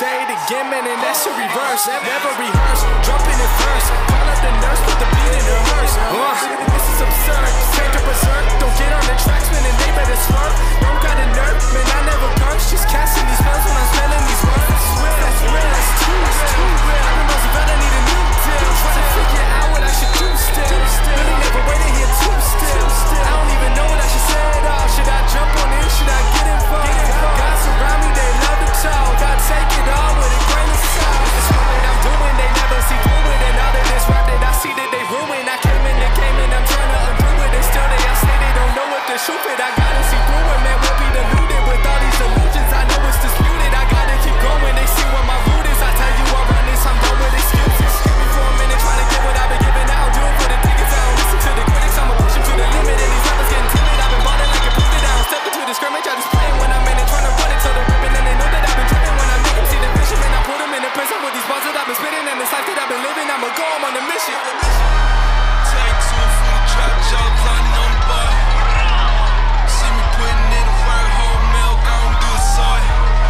say it again, man, and that's a reverse. Never rehearse, jumping in first. Call up the nurse, put the beat in her hearse. This is absurd, can't do berserk. Don't get on the tracks, man, and they better swerve. Don't got a nerve, man, I never curse. Just casting these spells when I'm spelling these words. That's real, that's too real. I've been busting better, need a new deal. Trying to figure out what I should do still. Really never waited here too still. I don't even know what I should say at all. Should I jump on in? Should I get involved? God surround me, they love to talk. God take it all with a grain of salt. It's what that I'm doing, they never see through it. And all of this rap that I see that they ruin. I came in the game and I'm trying to undo it. And still they all say they don't know what the truth is. I gotta see through it, man, we'll be deluded with all these illusions. I know it's disputed, I gotta keep going. They see what my root is. I tell you I run this, I'm done with excuses. Give me for a minute, try to get what I've been giving out. Do it for the tickets, I don't listen to the critics. I'ma push them to the limit, and these rappers getting timid. I've been balling like a pivot. I don't step into the scrimmage, I just play it when I'm in it, trying to run it till the ribbon. And they know that I've been tripping when I make them see the vision. And I put them in the prison with these bars that I've been spitting. And this life that I've been living, I'ma go, I'm on a mission. Take two for the trap, y'all plotting on the bar. See me putting in the work, whole milk, I don't do it soy.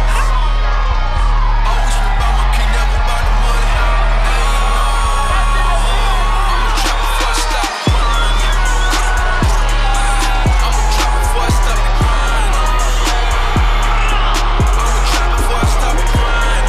Always been about my king, never about the money. I'm a trap before I stop the grind. I'm a trap before I stop the grind. I'm a trap before I stop the grind.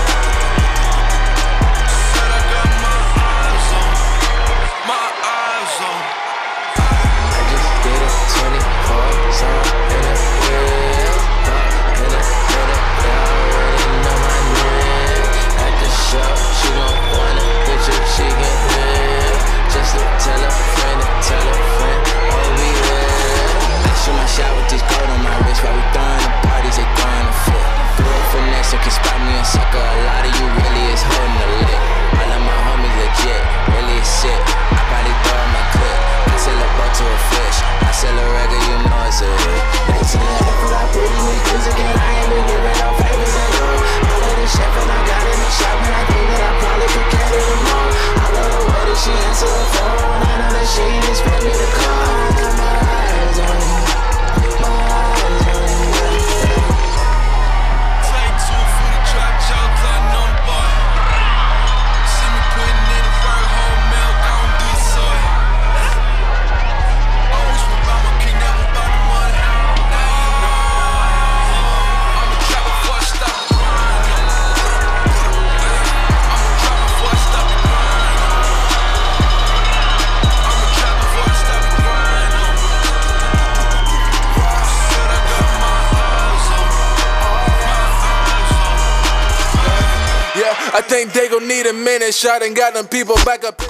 Said I got my eyes on. My eyes on. I just did it 24 song in a wheel. In a minute, they already know my name. At the show, she gon' want a picture, she can live. Just to tell a friend, oh we live. I shoot my shot with this gold on my wrist. While we throwing the parties, they throwing the fit. Throw it finesse, you can spot me and sucker. A lot of you really is holding the lick. All of my homies legit, really is sick. I probably throw in my clip. I sell a boat to a fish. I sell a regular, you know it's a hit. They say that if I put in this music and I ain't been giving no favors at all. All of this shit and I got in the shop and I think that I probably could carry them all. I love the way that she answer the phone. I know that she ain't expect me to call. I got my eyes on you. My eyes on you. Take two for the trap, y'all plotting on the bar. See me putting in the work, whole milk, I don't do it soy. Always been about my king, never about the money. I'm a trap before I stop the grind. I'm a trap before I stop the grind. I'm a trap before I stop the grind. Said I got my eyes on. My eyes on. Yeah, I think they gon' need a minute. Shot and got them people back up.